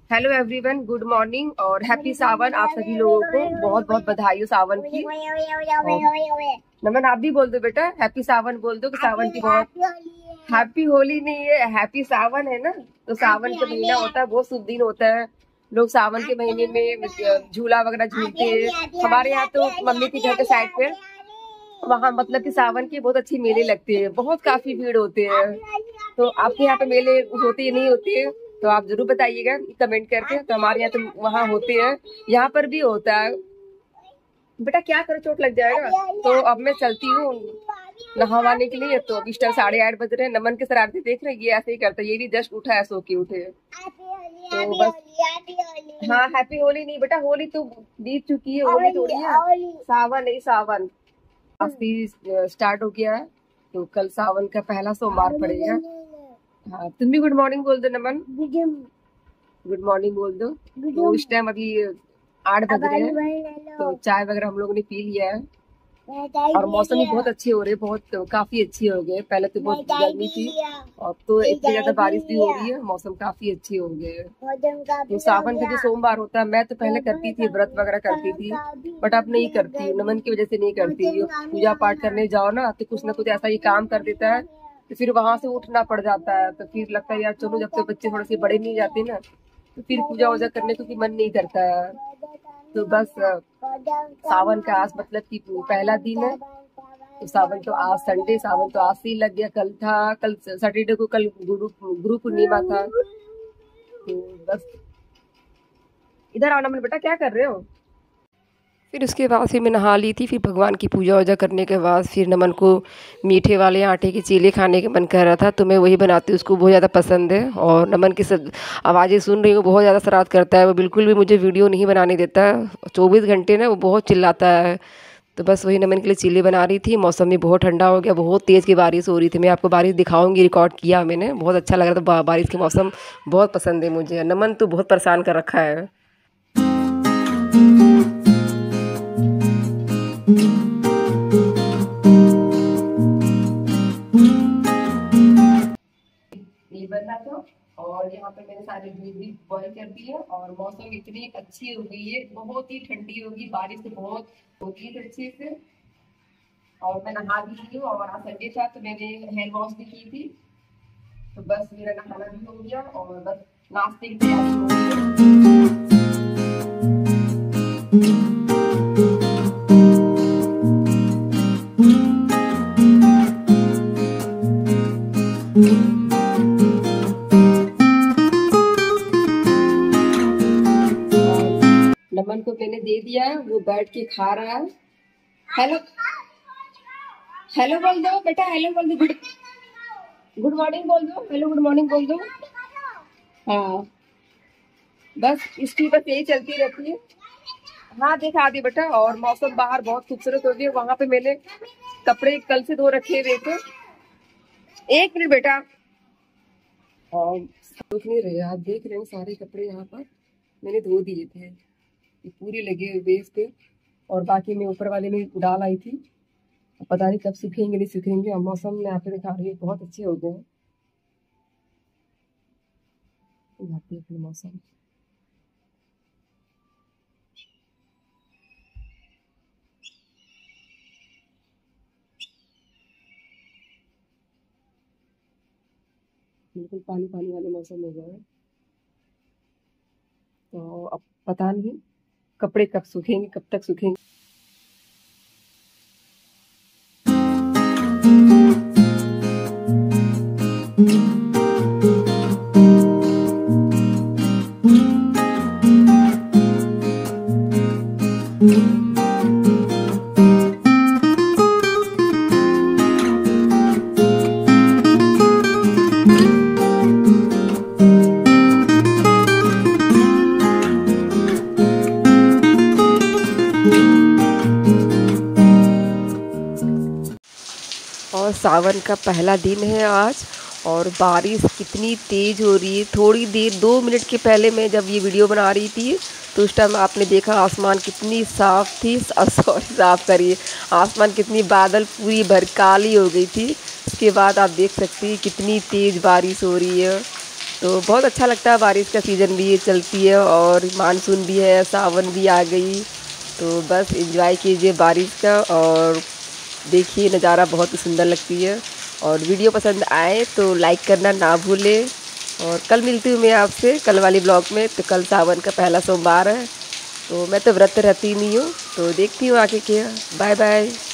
Hello everyone, good morning और happy Sawan. आप सभी लोगों को बहुत बहुत बधाई हो सावन की। नमन आप भी बोल दो बेटा, हैप्पी सावन बोल दो कि सावन की बहुत हैप्पी होली नहीं है, हैप्पी सावन है ना। तो सावन का महीना होता है, बहुत शुभ दिन होता है। लोग सावन के महीने में झूला वगैरह झूलते हैं। हमारे यहाँ तो मम्मी के घर के साइड पे वहाँ मतलब कि सावन के बहुत अच्छी मेले लगते हैं, बहुत काफी भीड़ होते हैं। तो आपके यहाँ पे मेले होते या नहीं होते हैं तो आप जरूर बताइएगा कमेंट करके। तो हमारे यहाँ तो वहाँ होते हैं, यहाँ पर भी होता है। बेटा क्या करो, चोट लग जाएगा। तो अब मैं चलती हूँ नहावाने के लिए। तो अभी 8:30 बज रहे हैं। नमन के शरारती देख रहे हैं, ये ऐसे ही करता है। ये भी जस्ट उठा है, सो के उठे। तो बस हाँ, हैप्पी होली नहीं बेटा, होली तो बीत चुकी है, होली थोड़ी है। सावन नहीं, सावन आज से स्टार्ट हो गया है। तो कल सावन का पहला सोमवार पड़ेगा। हाँ, तुम भी गुड मॉर्निंग बोल दो नमन। गुड मॉर्निंग बोल दो। तो इस टाइम अभी 8 बज रहे हैं। तो चाय वगैरह हम लोगों ने पी लिया है और मौसम भी बहुत अच्छे हो रहे हैं, बहुत काफी अच्छे हो गए। पहले तो बहुत गर्मी थी और तो इतनी ज्यादा बारिश भी हो रही है, मौसम काफी अच्छे हो गए। तो सावन का जो सोमवार होता है, मैं तो पहले करती थी, व्रत वगैरह करती थी, बट अब नहीं करती। नमन की वजह से नहीं करती। पूजा पाठ करने जाओ ना तो कुछ ना कुछ ऐसा ही काम कर देता है, तो फिर वहां से उठना पड़ जाता है। तो फिर लगता है यार चलो, जब तक बच्चे थोड़े से बड़े नहीं जाते ना तो फिर पूजा वूजा करने को भी मन नहीं करता है। तो बस सावन का आज मतलब कि पहला दिन है। तो सावन तो आज संडे, सावन तो आज से ही लग गया। कल था, कल सैटरडे को, कल गुरु पूर्णिमा था। तो बस इधर आओ नमन बेटा, क्या कर रहे हो। फिर उसके बाद फिर मैं नहा ली थी। फिर भगवान की पूजा वूजा करने के बाद फिर नमन को मीठे वाले आटे के चीले खाने का मन कर रहा था, तो मैं वही बनाती हूँ। उसको बहुत ज़्यादा पसंद है और नमन की सब आवाज़ें सुन रही हूँ, बहुत ज़्यादा शरारत करता है। वो बिल्कुल भी मुझे वीडियो नहीं बनाने देता है, 24 घंटे ना वो बहुत चिल्लाता है। तो बस वही नमन के लिए चीले बना रही थी। मौसम भी बहुत ठंडा हो गया, बहुत तेज़ की बारिश हो रही थी। मैं आपको बारिश दिखाऊंगी, रिकॉर्ड किया मैंने, बहुत अच्छा लग रहा था। बारिश के मौसम बहुत पसंद है मुझे। नमन तो बहुत परेशान कर रखा है। ये बनना था और यहाँ पे मैंने सारे दूध भी बॉईल कर दिए और मौसम इतनी अच्छी हो गई है, बहुत ही ठंडी होगी, बारिश तो बहुत होती है अच्छे से। और मैं नहा भी ली हूँ और आज संडे था तो मैंने हेयर वॉश भी की थी। तो बस मेरा नहाना भी हो गया और बस नाश्ते की तैयारी हो गई। नमन को मैंने दे दिया है, वो बैठ के खा रहा है। हेलो हेलो बोल दो बेटा, हेलो बोल दो, गुड मॉर्निंग बोल दो, हेलो गुड मॉर्निंग बोल दो। हाँ बस इसकी बस यही चलती रहती है। हाँ दिखा दी बेटा। और मौसम बाहर बहुत खूबसूरत हो गया। वहां पे मैंने कपड़े कल से धो रखे हुए थे। एक मिनट बेटा। और सूख नहीं रहे, आप देख रहे हैं सारे कपड़े यहाँ पर मैंने धो दिए थे, ये पूरे लगे हुए इस पे। और बाकी मैं ऊपर वाले में डाल आई थी, पता नहीं कब सूखेंगे नहीं सूखेंगे। और मौसम में यहाँ पे दिखा रही है बहुत अच्छे हो गए हैं यहाँ पे अपने मौसम। बिल्कुल पानी पानी वाले मौसम हो गया है। तो अब पता नहीं कपड़े कब सूखेंगे, कब तक सूखेंगे। और सावन का पहला दिन है आज और बारिश कितनी तेज़ हो रही है। थोड़ी देर 2 मिनट के पहले मैं जब ये वीडियो बना रही थी तो उस टाइम आपने देखा आसमान कितनी साफ़ थी, सॉरी साफ़ करिए, आसमान कितनी बादल पूरी भर काली हो गई थी। उसके बाद आप देख सकते हैं कितनी तेज़ बारिश हो रही है। तो बहुत अच्छा लगता है, बारिश का सीज़न भी ये चलती है और मानसून भी है, सावन भी आ गई। तो बस एंजॉय कीजिए बारिश का और देखिए नज़ारा बहुत ही सुंदर लगती है। और वीडियो पसंद आए तो लाइक करना ना भूलें। और कल मिलती हूँ मैं आपसे कल वाली ब्लॉग में। तो कल सावन का पहला सोमवार है, तो मैं तो व्रत रहती नहीं हूँ, तो देखती हूँ आके क्या। Bye bye.